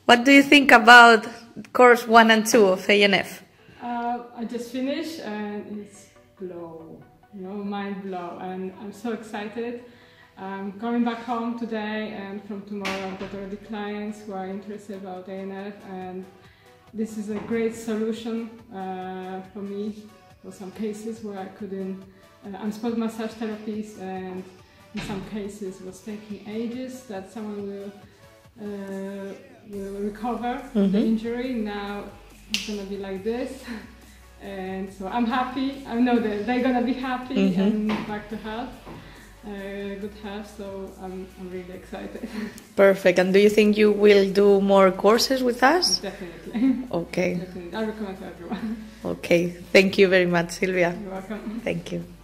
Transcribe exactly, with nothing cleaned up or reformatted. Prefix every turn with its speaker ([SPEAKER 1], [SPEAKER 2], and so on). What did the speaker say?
[SPEAKER 1] What do you think about course one and two of A N F?
[SPEAKER 2] Uh, I just finished and it's blow, you know, mind blow, and I'm so excited. I'm coming back home today, and from tomorrow I've got already clients who are interested about A N F, and this is a great solution uh, for me for some cases where I couldn't. Uh, I'm sport massage therapist, and in some cases it was taking ages that someone will, uh, will recover mm-hmm. the injury. Now it's gonna be like this, and so I'm happy. I know that they're gonna be happy mm-hmm. and back to health. Uh, good health, so I'm, I'm really excited.
[SPEAKER 1] Perfect. And do you think you will do more courses with us?
[SPEAKER 2] Definitely.
[SPEAKER 1] Okay.
[SPEAKER 2] Definitely. I recommend to everyone.
[SPEAKER 1] Okay. Thank you very much, Silvia.
[SPEAKER 2] You're welcome.
[SPEAKER 1] Thank you.